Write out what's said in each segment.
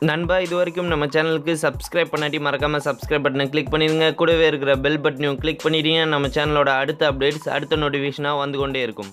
நண்பா இதுவரைக்கும் நம்ம சேனலுக்கு சப்ஸ்கிரைப் பண்ணாட்டி மறக்காமல் சப்ஸ்கிரைப் பட்டனை கிளிக் பண்ணிடுங்க. கூடவே இருக்கிற பெல் பட்டனையும் கிளிக் பண்ணிட்டீங்க. நம்ம சேனலோட அடுத்த அப்டேட்ஸ் அடுத்த நோட்டிஃபிகேஷனாக வந்து கொண்டே இருக்கும்.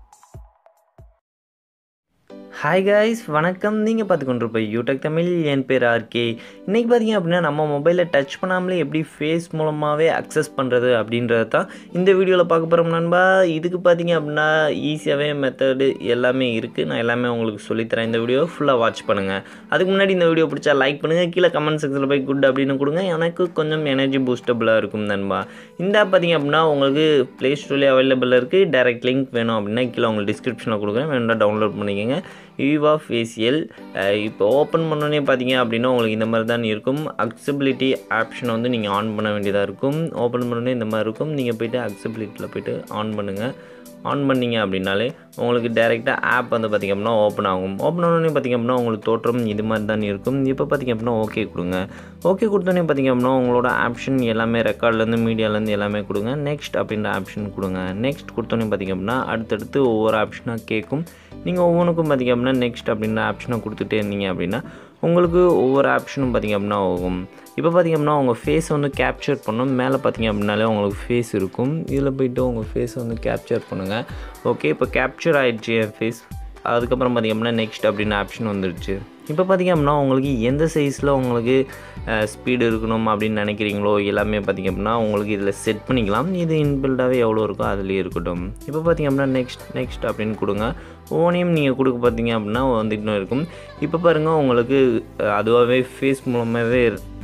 ஹாய் காய்ஸ், வணக்கம். நீங்கள் பார்த்துக்கொண்டிருப்ப யூடெக் தமிழ். என் பேர் ஆர்கே. இன்றைக்கி பார்த்தீங்க அப்படின்னா நம்ம மொபைலில் டச் பண்ணாமலே எப்படி ஃபேஸ் மூலமாகவே அக்சஸ் பண்ணுறது அப்படின்றது தான் இந்த வீடியோவில் பார்க்க போகிறோம் நண்பா. இதுக்கு பார்த்தீங்க அப்படின்னா ஈஸியாகவே மெத்தடு எல்லாமே இருக்குது. நான் எல்லாமே உங்களுக்கு சொல்லித்தரேன். இந்த வீடியோ ஃபுல்லாக வாட்ச் பண்ணுங்கள். அதுக்கு முன்னாடி இந்த வீடியோ பிடிச்சா லைக் பண்ணுங்கள். கீழே கமெண்ட் செக்ஷனில் போய் குட் அப்படின்னு கொடுங்க. எனக்கு கொஞ்சம் எனர்ஜி பூஸ்டபுளாக இருக்கும் நண்பா. இந்த ஆப் பார்த்தீங்க அப்படின்னா உங்களுக்கு ப்ளே ஸ்டோர்லேயே அவைலபிளாக இருக்குது. டைரக்ட் லிங்க் வேணும் அப்படின்னா கீழே உங்களுக்கு டிஸ்கிரிப்ஷனில் கொடுக்குறேன், வேணும்னா டவுன்லோட் பண்ணிக்கோங்க. ஈவா ஃபேஷியல் இப்போ ஓப்பன் பண்ணோன்னே பார்த்தீங்க அப்படின்னா உங்களுக்கு இந்த மாதிரி தான் இருக்கும். அக்சபிலிட்டி ஆப்ஷனை வந்து நீங்கள் ஆன் பண்ண வேண்டியதாக இருக்கும். ஓப்பன் பண்ணோன்னே இந்த மாதிரி இருக்கும். நீங்கள் போய்ட்டு அக்சபிலிட்டியில் போய்ட்டு ஆன் பண்ணுங்கள். ஆன் பண்ணிங்க அப்படின்னாலே உங்களுக்கு டேரெக்டாக ஆப் வந்து பார்த்திங்க அப்படின்னா ஓப்பன் ஆகும். ஓப்பன் ஆனோடனே பார்த்திங்க அப்படின்னா உங்களுக்கு தோற்றம் இது மாதிரி தான் இருக்கும். இப்போ பார்த்திங்க அப்படின்னா ஓகே கொடுங்க. ஓகே கொடுத்தோன்னே பார்த்திங்க அப்படின்னா உங்களோட ஆப்ஷன் எல்லாமே ரெக்கார்ட்லேருந்து மீடியாலேருந்து எல்லாமே கொடுங்க. நெக்ஸ்ட் அப்படின்ற ஆப்ஷன் கொடுங்க. நெக்ஸ்ட் கொடுத்தோன்னே பார்த்திங்க அப்படின்னா அடுத்தடுத்து ஒவ்வொரு ஆப்ஷனாக கேட்கும். நீங்கள் ஒவ்வொன்றுக்கும் பார்த்திங்க அப்படின்னா நெக்ஸ்ட் அப்படின்ற ஆப்ஷனை கொடுத்துட்டே இருந்தீங்க அப்படின்னா உங்களுக்கு ஒவ்வொரு ஆப்ஷனும் பார்த்திங்க அப்படின்னா ஆகும். இப்போ பார்த்திங்க அப்படின்னா உங்கள் ஃபேஸை வந்து கேப்சர் பண்ணணும். மேலே பார்த்திங்க அப்படின்னாலே உங்களுக்கு ஃபேஸ் இருக்கும். இதில் போய்ட்டு உங்கள் ஃபேஸை வந்து கேப்சர் பண்ணுங்கள். ஓகே, இப்போ கேப்சர் ஆகிடுச்சு என் ஃபேஸ். அதுக்கப்புறம் பார்த்திங்க அப்படின்னா நெக்ஸ்ட் அப்படின்னு ஆப்ஷன் வந்துடுச்சு. இப்போ பார்த்திங்க அப்படின்னா உங்களுக்கு எந்த சைஸில் உங்களுக்கு ஸ்பீடு இருக்கணும் அப்படின்னு நினைக்கிறீங்களோ எல்லாமே பார்த்திங்க அப்படின்னா உங்களுக்கு இதில் செட் பண்ணிக்கலாம். இது இன்பில்டாகவே எவ்வளோ இருக்கோ அதுலேயே இருக்கட்டும். இப்போ பார்த்திங்க அப்படின்னா நெக்ஸ்ட் அப்படின்னு கொடுங்க. ஓனையும் நீங்கள் கொடுக்க பார்த்தீங்க அப்படின்னா வந்துட்டு இருக்கும். இப்போ பாருங்கள் உங்களுக்கு அதுவாகவே ஃபேஸ் மூலமாகவே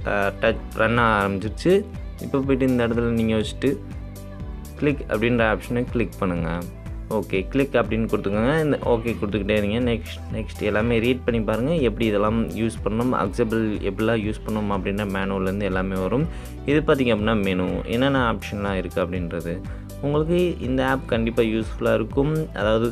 டச் ரன் ஆரம்பிச்சிருச்சு. இப்போ போய்ட்டு இந்த இடத்துல நீங்கள் வச்சுட்டு கிளிக் அப்படின்ற ஆப்ஷனை கிளிக் பண்ணுங்கள். ஓகே, கிளிக் அப்படின்னு கொடுத்துக்கோங்க. இந்த ஓகே கொடுத்துக்கிட்டே இருங்க. நெக்ஸ்ட் எல்லாமே ரீட் பண்ணி பாருங்கள் எப்படி இதெல்லாம் யூஸ் பண்ணணும், அக்சபிள் எப்படிலாம் யூஸ் பண்ணணும் அப்படின்ற மேனுவல்லேருந்து எல்லாமே வரும். இது பார்த்திங்க அப்படின்னா மெனு என்னென்ன ஆப்ஷன்லாம் இருக்குது அப்படின்றது உங்களுக்கு இந்த ஆப் கண்டிப்பாக யூஸ்ஃபுல்லாக இருக்கும். அதாவது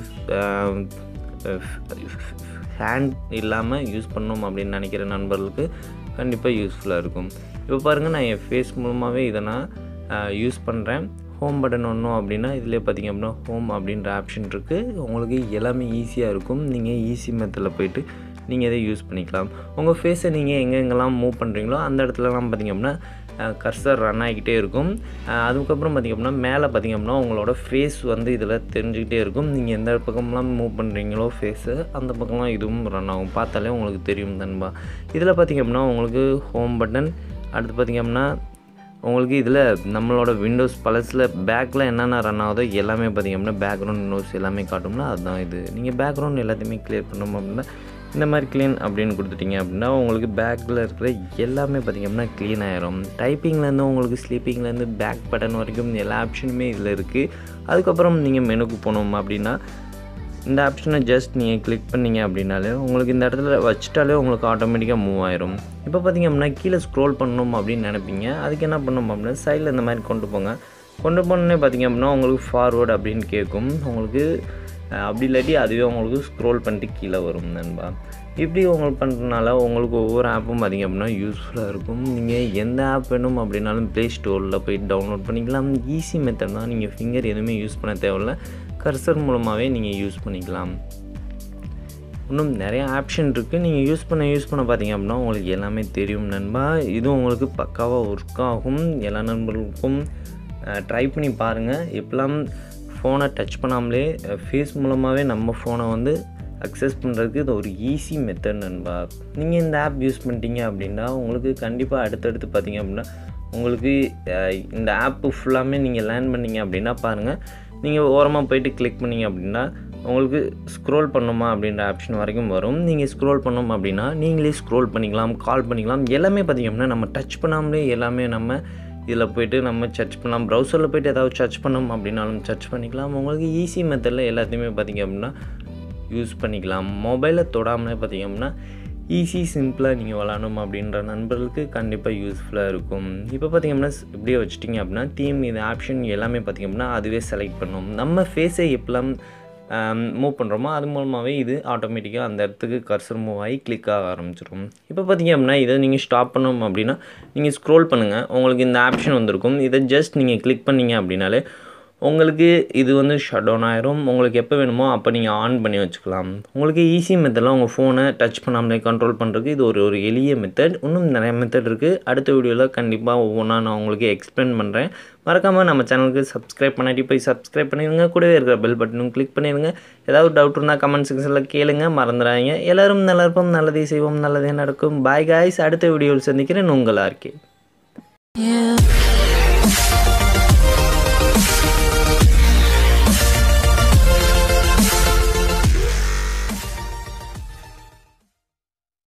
ஹேண்ட் இல்லாமல் யூஸ் பண்ணணும் அப்படின்னு நினைக்கிற நண்பர்களுக்கு கண்டிப்பாக யூஸ்ஃபுல்லாக இருக்கும். இப்போ பாருங்கள் நான் என் ஃபேஸ் மூலமாகவே இதை நான் யூஸ் பண்ணுறேன். ஹோம் பட்டன் ஒன்றும் அப்படின்னா இதிலே பார்த்திங்க அப்படின்னா ஹோம் அப்படின்ற ஆப்ஷன் இருக்குது. உங்களுக்கு எல்லாமே ஈஸியாக இருக்கும். நீங்கள் ஈஸி மெத்தடில் போய்ட்டு நீங்கள் இதை யூஸ் பண்ணிக்கலாம். உங்கள் ஃபேஸை நீங்கள் எங்கெங்கெல்லாம் மூவ் பண்ணுறீங்களோ அந்த இடத்துலலாம் பார்த்திங்க அப்படின்னா கர்சர் ரன் ஆகிக்கிட்டே இருக்கும். அதுக்கப்புறம் பார்த்திங்க அப்படின்னா மேலே பார்த்திங்க அப்படின்னா உங்களோட ஃபேஸ் வந்து இதில் தெரிஞ்சுக்கிட்டே இருக்கும். நீங்கள் எந்த பக்கம்லாம் மூவ் பண்ணுறீங்களோ ஃபேஸை அந்த பக்கம்லாம் இதுவும் ரன் ஆகும். பார்த்தாலே உங்களுக்கு தெரியும் நண்பா. இதில் பார்த்திங்க அப்படின்னா உங்களுக்கு ஹோம் பட்டன், அடுத்து பார்த்திங்க அப்படின்னா உங்களுக்கு இதில் நம்மளோட விண்டோஸ் பழசில் பேக்கில் என்னென்ன ரன் ஆகுதோ எல்லாமே பார்த்திங்க அப்படின்னா பேக்ரவுண்ட் விண்டோஸ் எல்லாமே காட்டும்னா அதுதான் இது. நீங்கள் பேக்ரவுண்ட் எல்லாத்தையுமே கிளியர் பண்ணணும் அப்படின்னா இந்த மாதிரி க்ளீன் அப்படின்னு கொடுத்துட்டிங்க அப்படின்னா உங்களுக்கு பேக்கில் இருக்கிற எல்லாமே பார்த்திங்க அப்படின்னா க்ளீன் ஆகிரும். டைப்பிங்லேருந்து உங்களுக்கு ஸ்லீப்பிங்லேருந்து பேக் பட்டன் வரைக்கும் எல்லா ஆப்ஷனுமே இதில் இருக்குது. அதுக்கப்புறம் நீங்கள் மெனுக்கு போகணும் அப்படின்னா இந்த ஆப்ஷனை ஜஸ்ட் நீங்கள் கிளிக் பண்ணிங்க அப்படின்னாலே உங்களுக்கு இந்த இடத்துல வச்சுட்டாலே உங்களுக்கு ஆட்டோமேட்டிக்காக மூவ் ஆயிரும். இப்போ பார்த்திங்க அப்படின்னா கீழே ஸ்க்ரோல் பண்ணணும் அப்படின்னு நினைப்பீங்க. அதுக்கு என்ன பண்ணணும் அப்படின்னா சைடில் இந்த மாதிரி கொண்டு போங்க. கொண்டு போனோன்னே பார்த்திங்க அப்படின்னா உங்களுக்கு ஃபார்வேர்டு அப்படின்னு கேட்கும். உங்களுக்கு அப்படி இல்லாட்டி அதுவே உங்களுக்கு ஸ்க்ரோல் பண்ணிட்டு கீழே வரும் நண்பா. இப்படி உங்களுக்கு பண்ணுறதுனால உங்களுக்கு ஒவ்வொரு ஆப்பும் பார்த்திங்க அப்படின்னா யூஸ்ஃபுல்லாக இருக்கும். நீங்கள் எந்த ஆப் வேணும் அப்படின்னாலும் ப்ளே ஸ்டோரில் போய்ட்டு டவுன்லோட் பண்ணிக்கலாம். ஈஸி மெத்தட் தான். நீங்கள் ஃபிங்கர் எதுவுமே யூஸ் பண்ண தேவையில்ல, கர்சர் மூலமாகவே நீங்கள் யூஸ் பண்ணிக்கலாம். இன்னும் நிறையா ஆப்ஷன் இருக்குது. நீங்கள் யூஸ் பண்ண பார்த்திங்க அப்படின்னா உங்களுக்கு எல்லாமே தெரியும் நண்பா. இதுவும் உங்களுக்கு பக்காவாக ஒர்க் ஆகும். எல்லா நண்பர்களுக்கும் ட்ரை பண்ணி பாருங்கள். எப்பெல்லாம் ஃபோனை டச் பண்ணாமலே ஃபேஸ் மூலமாகவே நம்ம ஃபோனை வந்து அக்சஸ் பண்ணுறதுக்கு இது ஒரு ஈஸி மெத்தட் நண்பா. நீங்கள் இந்த ஆப் யூஸ் பண்ணிட்டீங்க அப்படின்னா உங்களுக்கு கண்டிப்பாக அடுத்தடுத்து பார்த்திங்க அப்படின்னா உங்களுக்கு இந்த ஆப்பு ஃபுல்லாமே நீங்கள் லேர்ன் பண்ணிங்க அப்படின்னா பாருங்கள், நீங்கள் ஓரமாக போய்ட்டு கிளிக் பண்ணிங்க அப்படின்னா உங்களுக்கு ஸ்க்ரோல் பண்ணணுமா அப்படின்ற ஆப்ஷன் வரைக்கும் வரும். நீங்கள் ஸ்க்ரோல் பண்ணோம் அப்படின்னா நீங்களே ஸ்க்ரோல் பண்ணிக்கலாம், கால் பண்ணிக்கலாம். எல்லாமே பார்த்திங்க அப்படின்னா நம்ம டச் பண்ணாமலே எல்லாமே நம்ம இதில் போய்ட்டு நம்ம சர்ச் பண்ணலாம். ப்ரௌசரில் போய்ட்டு ஏதாவது சர்ச் பண்ணோம் அப்படின்னாலும் சர்ச் பண்ணிக்கலாம். உங்களுக்கு ஈஸி மெத்தடில் எல்லாத்தையுமே பார்த்திங்க அப்படின்னா யூஸ் பண்ணிக்கலாம். மொபைலை தொடாமலே பார்த்திங்க அப்படின்னா ஈஸி சிம்பிளாக நீங்கள் விளாடணும் அப்படின்ற நண்பர்களுக்கு கண்டிப்பாக யூஸ்ஃபுல்லாக இருக்கும். இப்போ பார்த்திங்க அப்படின்னா இப்படியே வச்சுட்டிங்க அப்படின்னா தீம் இது ஆப்ஷன் எல்லாமே பார்த்திங்க அப்படின்னா அதுவே செலக்ட் பண்ணணும். நம்ம ஃபேஸை எப்பெல்லாம் மூவ் பண்ணுறோமோ அது மூலமாகவே இது ஆட்டோமேட்டிக்காக அந்த இடத்துக்கு கர்சர் மூவ் ஆகி கிளிக் ஆக ஆரம்பிச்சிடும். இப்போ பார்த்திங்க அப்படின்னா இதை நீங்கள் ஸ்டாப் பண்ணணும் அப்படின்னா நீங்கள் ஸ்க்ரோல் பண்ணுங்கள். உங்களுக்கு இந்த ஆப்ஷன் வந்திருக்கும். இதை ஜஸ்ட் நீங்கள் கிளிக் பண்ணிங்க அப்படின்னாலே உங்களுக்கு இது வந்து ஷட் டவுன் ஆயிரும். உங்களுக்கு எப்போ வேணுமோ அப்போ நீங்கள் ஆன் பண்ணி வச்சுக்கலாம். உங்களுக்கு ஈஸி மெத்தடில் உங்கள் ஃபோனை டச் பண்ணாமலே கண்ட்ரோல் பண்ணுறதுக்கு இது ஒரு எளிய மெத்தட். இன்னும் நிறைய மெத்தட் இருக்குது. அடுத்த வீடியோவில் கண்டிப்பாக ஒவ்வொன்றா நான் உங்களுக்கு எக்ஸ்பிளைன் பண்ணுறேன். மறக்காமல் நம்ம சேனலுக்கு சப்ஸ்கிரைப் பண்ணாட்டி போய் சப்ஸ்கிரைப் பண்ணிடுங்க. கூடவே இருக்கிற பெல் பட்டனும் கிளிக் பண்ணிடுங்க. ஏதாவது டவுட் இருந்தால் கமெண்ட் செக்ஷனில் கேளுங்க, மறந்துடாதீங்க. எல்லோரும் நல்லா இருப்போம், நல்லதே செய்வோம், நல்லதே நடக்கும். Bye guys. அடுத்த வீடியோவில் சந்திக்கிறேன். உங்கள் ஆர்கே.